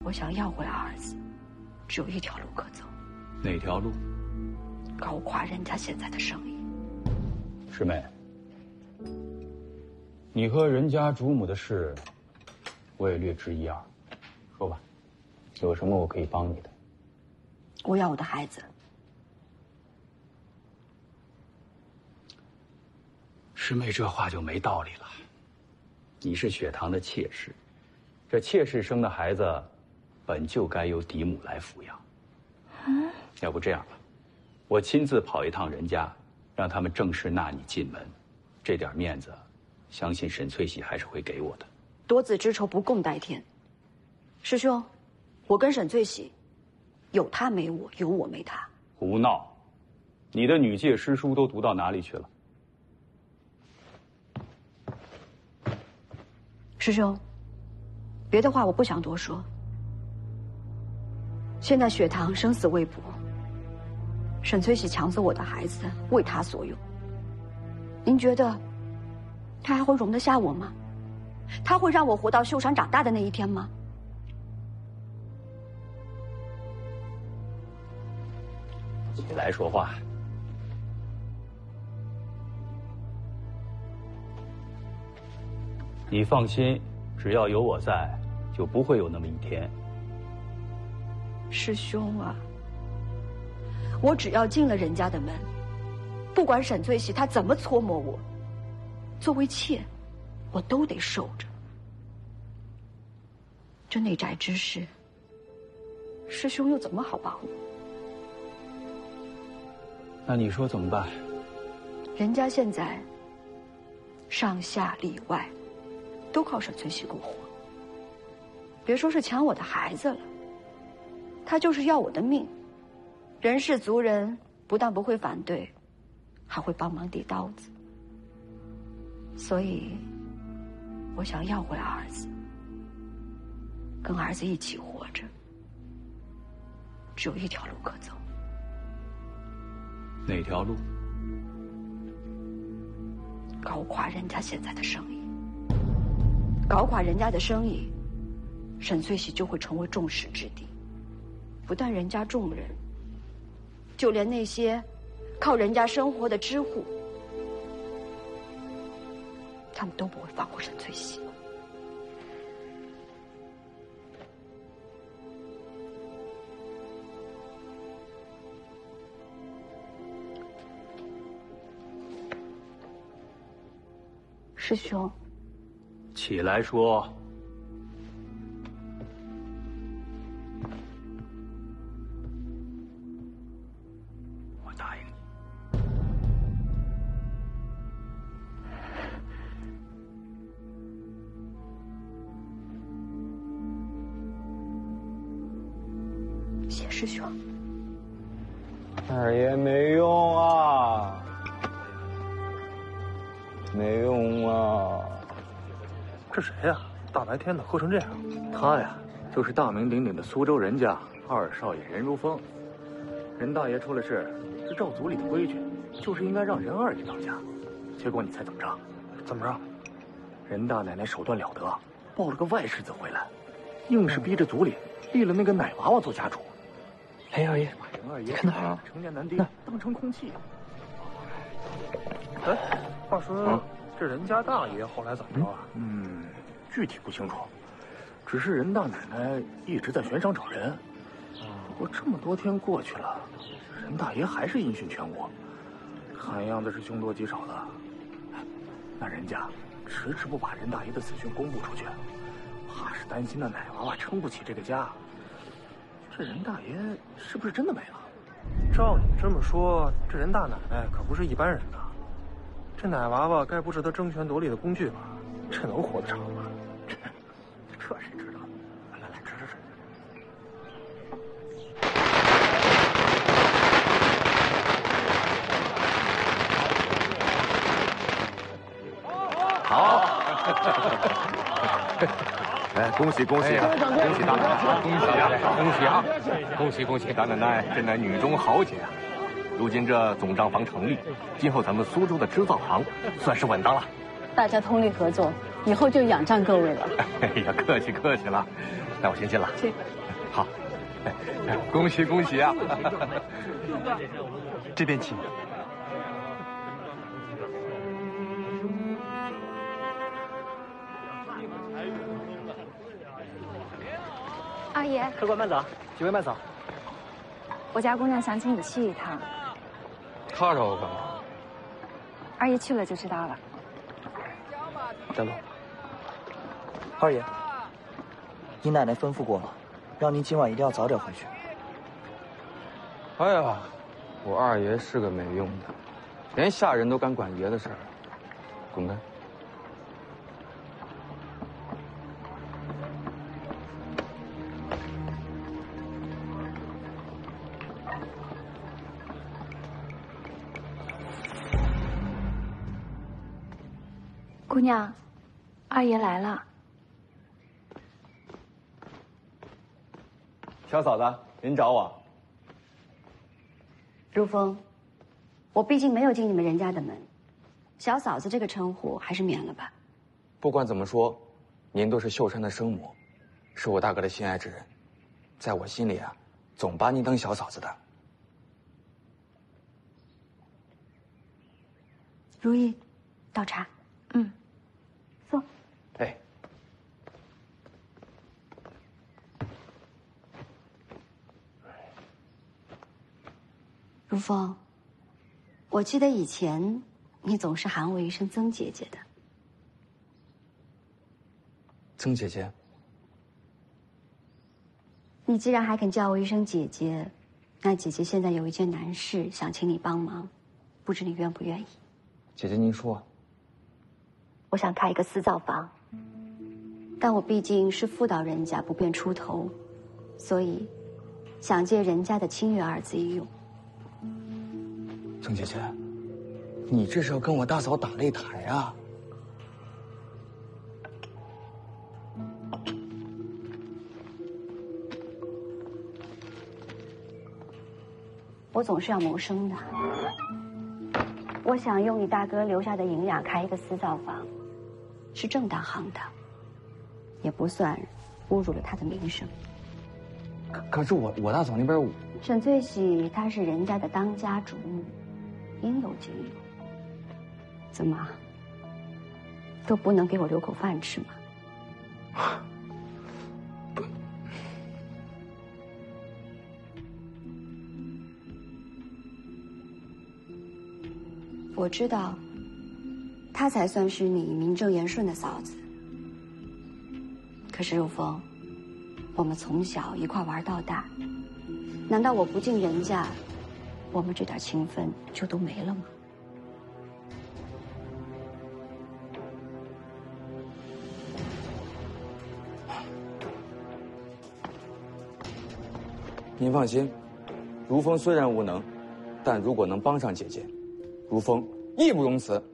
我想要回儿子，只有一条路可走。 哪条路？ 搞垮人家现在的生意。 师妹，你和人家主母的事，我也略知一二。说吧，有什么我可以帮你的？ 我要我的孩子。 师妹，这话就没道理了。你是雪堂的妾室，这妾室生的孩子，本就该由嫡母来抚养。要不这样吧，我亲自跑一趟人家，让他们正式纳你进门，这点面子，相信沈翠喜还是会给我的。 多子之仇不共戴天。师兄，我跟沈翠喜，有他没我，有我没他。 胡闹！你的女诫师书都读到哪里去了？ 师兄，别的话我不想多说。现在雪堂生死未卜，沈翠喜抢走我的孩子，为他所用。您觉得他还会容得下我吗？他会让我活到秀山长大的那一天吗？ 起来说话。你放心，只要有我在，就不会有那么一天。 师兄啊，我只要进了人家的门，不管沈翠喜她怎么搓磨我，作为妾，我都得受着。这内宅之事，师兄又怎么好帮我？ 那你说怎么办？ 人家现在上下里外都靠沈翠喜过活，别说是抢我的孩子了，他就是要我的命，人氏族人不但不会反对，还会帮忙递刀子。所以我想要回儿子，跟儿子一起活着，只有一条路可走。 哪条路？ 搞垮人家现在的生意。搞垮人家的生意，沈翠喜就会成为众矢之的。不但人家众人，就连那些靠人家生活的知户，他们都不会放过沈翠喜。师兄， 起来说。我答应你。 谢师兄。 二爷没用啊，没用啊！ 这谁呀？大白天的喝成这样。 他呀，就是大名鼎鼎的苏州人家二少爷任如风。任大爷出了事，是照族里的规矩，就是应该让任二爷当家。结果你猜怎么着？ 怎么着？ 任大奶奶手段了得，抱了个外甥子回来，硬是逼着族里立了那个奶娃娃做家主。 哎，二爷， 把任二爷看那儿成年男丁当成空气。 哎，话说这任家大爷后来怎么着啊？ 具体不清楚，只是任大奶奶一直在悬赏找人。不过这么多天过去了，任大爷还是音讯全无，看样子是凶多吉少的。那人家迟迟不把任大爷的死讯公布出去，怕是担心那奶娃娃撑不起这个家。这任大爷是不是真的没了？ 照你这么说，这任大奶奶可不是一般人呐。这奶娃娃该不是他争权夺利的工具吧？这能活得长吗？ 这谁知道？来，吃。好。哎，恭喜恭喜！恭喜大奶奶！恭喜啊！恭喜啊！恭喜恭喜！大奶奶，这乃女中豪杰啊！如今这总账房成立，今后咱们苏州的织造行算是稳当了。 大家通力合作，以后就仰仗各位了。 哎呀，客气了。 那我先进了。 去。 好，恭喜恭喜啊！这边请。 二爷， 客官慢走，几位慢走。 我家姑娘想请你去一趟。 他找我干嘛？ 二爷去了就知道了。 带路。二爷，你奶奶吩咐过了，让您今晚一定要早点回去。 哎呀，我二爷是个没用的，连下人都敢管爷的事儿，滚开！ 姑娘，二爷来了。 小嫂子，您找我？ 如风，我毕竟没有进你们人家的门，小嫂子这个称呼还是免了吧。 不管怎么说，您都是秀山的生母，是我大哥的心爱之人，在我心里啊，总把你当小嫂子的。 如意，倒茶。嗯，坐。 哎， 如风，我记得以前你总是喊我一声曾姐姐的。 曾姐姐， 你既然还肯叫我一声姐姐，那姐姐现在有一件难事想请你帮忙，不知你愿不愿意？ 姐姐您说。 我想开一个私灶房，但我毕竟是妇道人家，不便出头，所以想借人家的清月儿子一用。 曾姐姐，你这是要跟我大嫂打擂台啊？ 我总是要谋生的，我想用你大哥留下的银两开一个私灶房，是正当行当，也不算侮辱了他的名声。 可是我大嫂那边， 沈翠喜她是人家的当家主母，应有尽有，怎么都不能给我留口饭吃吗？我知道，她才算是你名正言顺的嫂子。可是如风，我们从小一块玩到大，难道我不进人家，我们这点情分就都没了吗？ 您放心，如风虽然无能，但如果能帮上姐姐，如风义不容辞。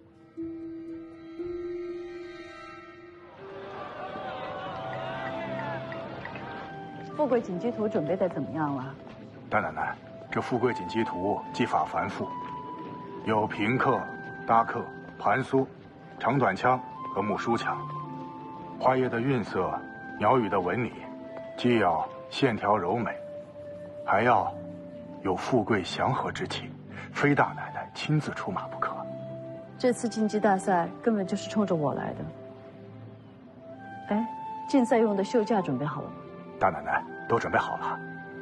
富贵锦鸡图准备的怎么样了？ 大奶奶，这富贵锦鸡图技法繁复，有平刻、搭刻、盘梭、长短枪和木梳枪，花叶的韵色、鸟语的纹理，既要线条柔美，还要有富贵祥和之气，非大奶奶亲自出马不可。 这次竞技大赛根本就是冲着我来的。哎，竞赛用的绣架准备好了吗？ 大奶奶都准备好了。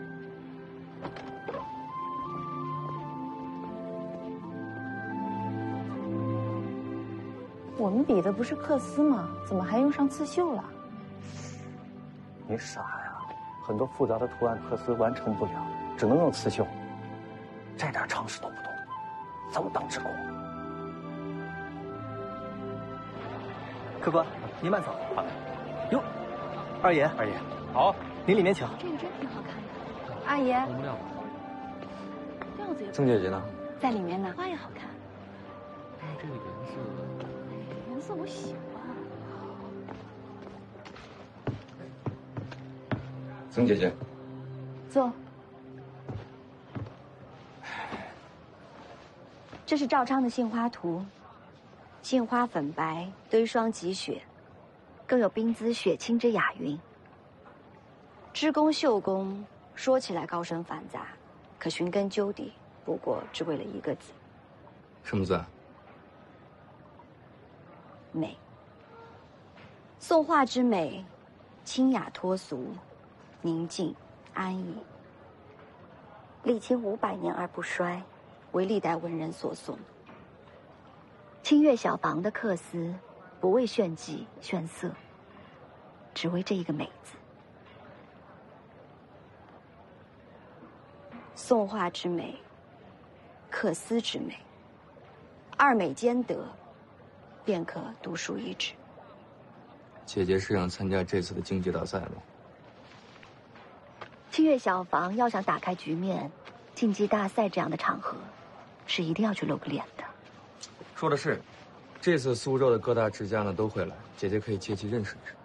我们比的不是缂丝吗？怎么还用上刺绣了？ 你傻呀！很多复杂的图案缂丝完成不了，只能用刺绣。这点常识都不懂，怎么当之功？客官，您慢走。好的。哟，二爷， 好， 您里面请。 这个真挺好看的，二爷。料子也曾姐姐呢？ 在里面呢，花也好看。 这个颜色我喜欢。 曾姐姐， 坐。这是赵昌的杏花图，杏花粉白，堆霜积雪，更有冰姿雪清之雅韵。 织工、绣工说起来高深繁杂，可寻根究底，不过只为了一个字。 什么字？ 美。宋画之美，清雅脱俗，宁静安逸，历经500年而不衰，为历代文人所颂。清月小房的缂丝，不为炫技炫色，只为这一个美字。宋画之美，缂丝之美，二美兼得，便可独树一帜。 姐姐是想参加这次的竞技大赛吗？ 清月小房要想打开局面，竞技大赛这样的场合，是一定要去露个脸的。 说的是，这次苏州的各大制家呢都会来，姐姐可以借机认识认识。